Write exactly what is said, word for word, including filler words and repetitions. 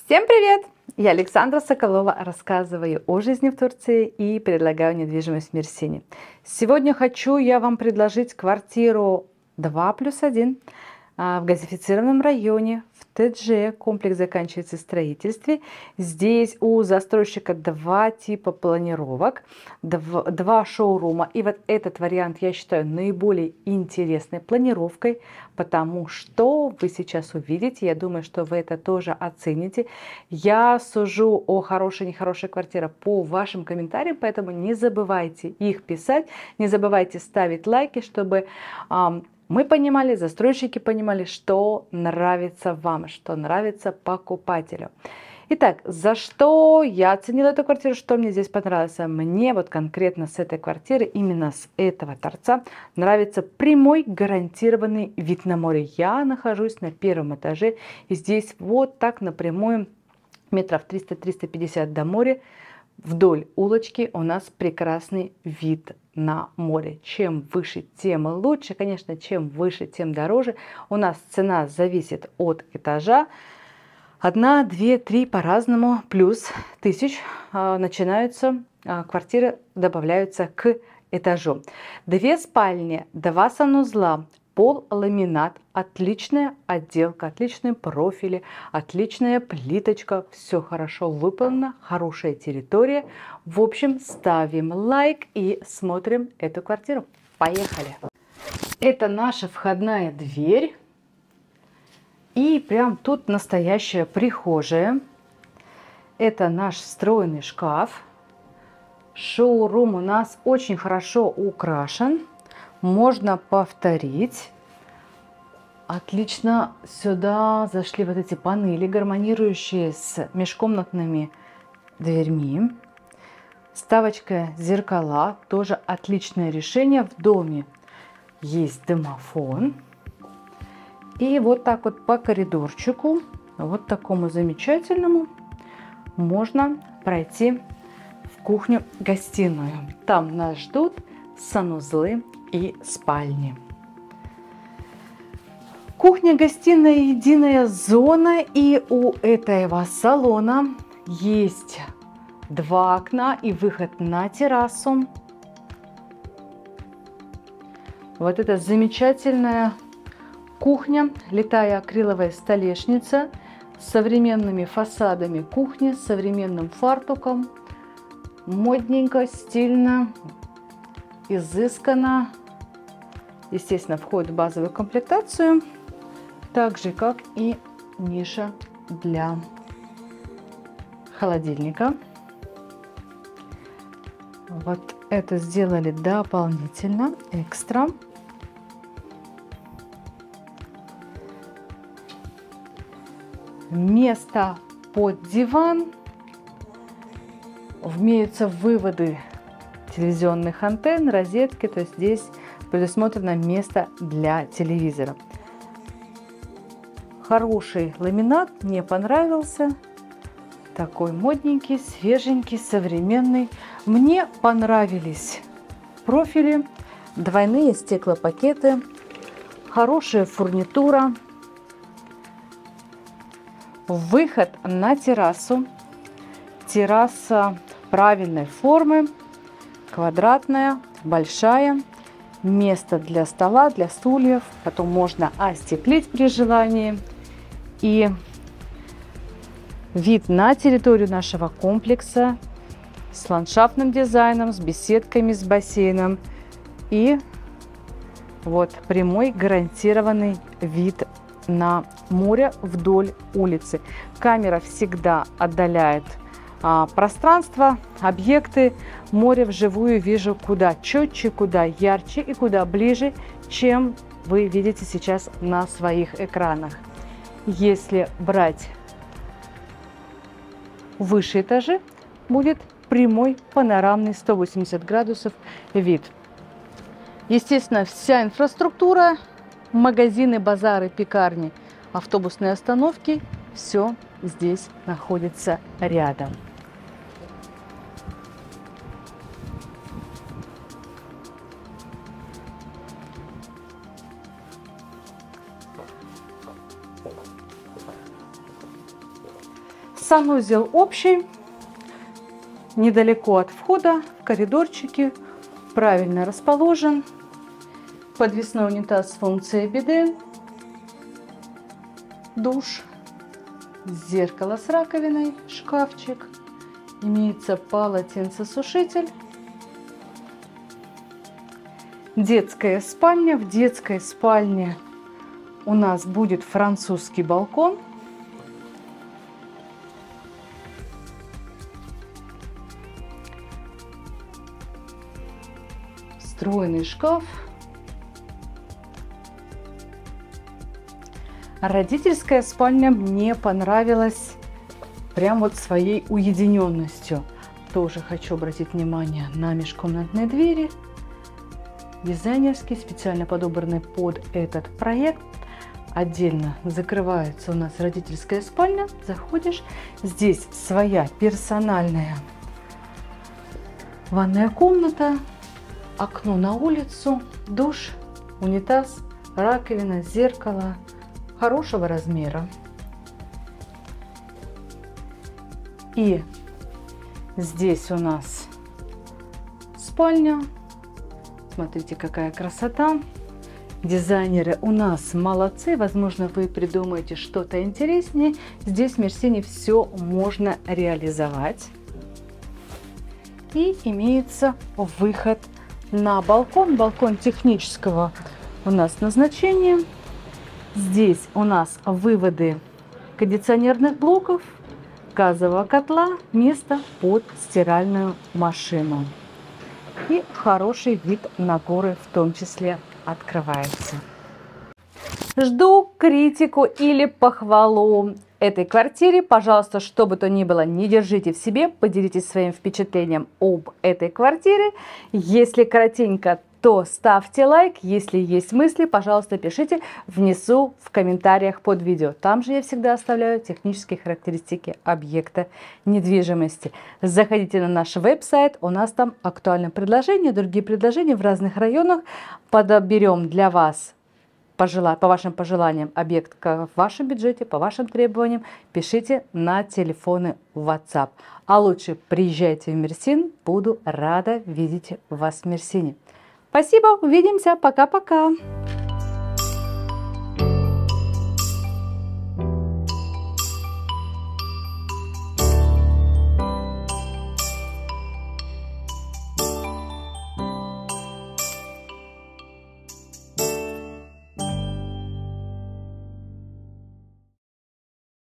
Всем привет! Я Александра Соколова, рассказываю о жизни в Турции и предлагаю недвижимость в Мерсине. Сегодня хочу я вам предложить квартиру два плюс один в газифицированном районе, в ТДЖ. Комплекс заканчивается в строительстве. Здесь у застройщика два типа планировок, два, два шоурума. И вот этот вариант я считаю наиболее интересной планировкой, потому что вы сейчас увидите, я думаю, что вы это тоже оцените. Я сужу о хорошей и нехорошей квартире по вашим комментариям, поэтому не забывайте их писать, не забывайте ставить лайки, чтобы um, мы понимали, застройщики понимали, что нравится вам, что нравится покупателю. Итак, за что я оценила эту квартиру, что мне здесь понравилось? Мне вот конкретно с этой квартиры, именно с этого торца, нравится прямой гарантированный вид на море. Я нахожусь на первом этаже, и здесь вот так напрямую метров триста-триста пятьдесят до моря. Вдоль улочки у нас прекрасный вид на море. Чем выше, тем лучше. Конечно, чем выше, тем дороже. У нас цена зависит от этажа. Одна, две, три по-разному. Плюс тысяч э, начинаются, э, квартиры добавляются к этажу. Две спальни, два санузла. Пол ламинат, отличная отделка, отличные профили, отличная плиточка, все хорошо выполнено, хорошая территория. В общем, ставим лайк и смотрим эту квартиру. Поехали! Это наша входная дверь. И прям тут настоящая прихожая. Это наш встроенный шкаф. Шоурум у нас очень хорошо украшен. Можно повторить. Отлично сюда зашли вот эти панели, гармонирующие с межкомнатными дверьми. Вставочка зеркала, тоже отличное решение. В доме есть домофон. И вот так вот по коридорчику, вот такому замечательному, можно пройти в кухню-гостиную. Там нас ждут санузлы и спальни. Кухня-гостиная — единая зона, и у этого салона есть два окна и выход на террасу. Вот это замечательная кухня, литая акриловая столешница с современными фасадами кухни, с современным фартуком. Модненько, стильно, изысканно. Естественно, входит в базовую комплектацию, так же как и ниша для холодильника. Вот это сделали дополнительно, экстра. Место под диван. Имеются выводы телевизионных антенн, розетки, то есть здесь предусмотрено место для телевизора. Хороший ламинат, мне понравился. Такой модненький, свеженький, современный. Мне понравились профили, двойные стеклопакеты, хорошая фурнитура. Выход на террасу. Терраса правильной формы, квадратная, большая. Место для стола, для стульев. Потом можно остеклить при желании. И вид на территорию нашего комплекса с ландшафтным дизайном, с беседками, с бассейном. И вот прямой гарантированный вид на море вдоль улицы. Камера всегда отдаляет а, пространство, объекты. Море вживую вижу куда четче, куда ярче и куда ближе, чем вы видите сейчас на своих экранах. Если брать выше этажи, будет прямой панорамный сто восемьдесят градусов вид. Естественно, вся инфраструктура, магазины, базары, пекарни, автобусные остановки, все здесь находится рядом. Санузел общий, недалеко от входа, в коридорчике, правильно расположен. Подвесной унитаз с функцией биде, душ, зеркало с раковиной, шкафчик, имеется полотенцесушитель. Детская спальня. В детской спальне у нас будет французский балкон. Встроенный шкаф. Родительская спальня мне понравилась прям вот своей уединенностью. Тоже хочу обратить внимание на межкомнатные двери. Дизайнерский, специально подобранный под этот проект. Отдельно закрывается у нас родительская спальня. Заходишь, здесь своя персональная ванная комната, окно на улицу, душ, унитаз, раковина, зеркало хорошего размера. И здесь у нас спальня. Смотрите, какая красота. Дизайнеры у нас молодцы. Возможно, вы придумаете что-то интереснее. Здесь в Мерсини все можно реализовать. И имеется выход на балкон. Балкон технического у нас назначения. Здесь у нас выводы кондиционерных блоков, газового котла, место под стиральную машину. И хороший вид на горы в том числе открывается. Жду критику или похвалу этой квартире. Пожалуйста, что бы то ни было, не держите в себе, поделитесь своим впечатлением об этой квартире. Если коротенько, то ставьте лайк. Если есть мысли, пожалуйста, пишите внизу в комментариях под видео. Там же я всегда оставляю технические характеристики объекта недвижимости. Заходите на наш веб-сайт, у нас там актуальные предложения, другие предложения в разных районах. Подберем для вас по вашим пожеланиям объект в вашем бюджете, по вашим требованиям. Пишите на телефоны WhatsApp. А лучше приезжайте в Мерсин, буду рада видеть вас в Мерсине. Спасибо, увидимся, пока-пока.